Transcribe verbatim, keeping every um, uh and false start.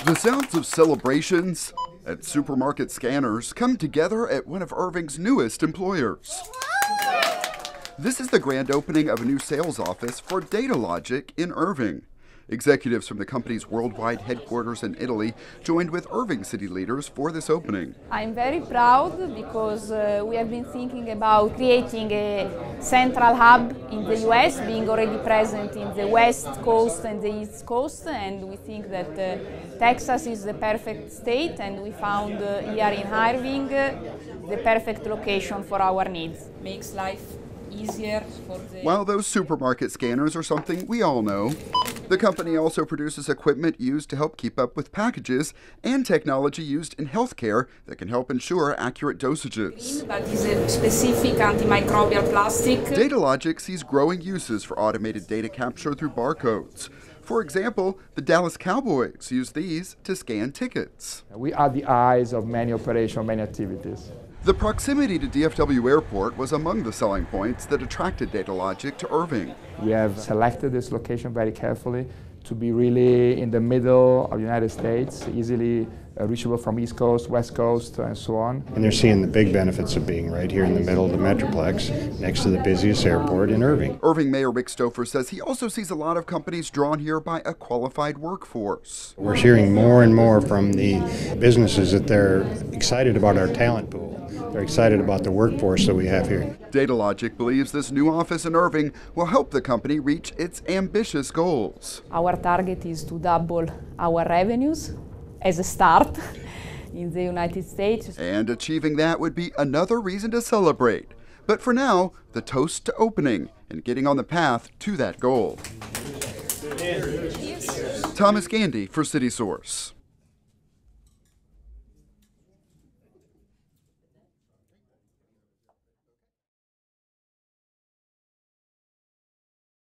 The sounds of celebrations and supermarket scanners come together at one of Irving's newest employers. This is the grand opening of a new sales office for Datalogic in Irving. Executives from the company's worldwide headquarters in Italy joined with Irving city leaders for this opening. I'm very proud because uh, we have been thinking about creating a central hub in the U S, being already present in the West Coast and the East Coast, and we think that uh, Texas is the perfect state, and we found uh, here in Irving uh, the perfect location for our needs. Makes life easier for the... While those supermarket scanners are something we all know, the company also produces equipment used to help keep up with packages and technology used in healthcare that can help ensure accurate dosages. But is a specific antimicrobial plastic. Datalogic sees growing uses for automated data capture through barcodes. For example, the Dallas Cowboys use these to scan tickets. We are the eyes of many operations, many activities. The proximity to D F W Airport was among the selling points that attracted Datalogic to Irving. We have selected this location very carefully to be really in the middle of the United States, easily uh, reachable from East Coast, West Coast, and so on. And they're seeing the big benefits of being right here in the middle of the Metroplex, next to the busiest airport in Irving. Irving Mayor Rick Stouffer says he also sees a lot of companies drawn here by a qualified workforce. We're hearing more and more from the businesses that they're excited about our talent pool. They're excited about the workforce that we have here. Datalogic believes this new office in Irving will help the company reach its ambitious goals. Our target is to double our revenues as a start in the United States. And achieving that would be another reason to celebrate. But for now, the toast to opening and getting on the path to that goal. Thomas Gandy for City Source.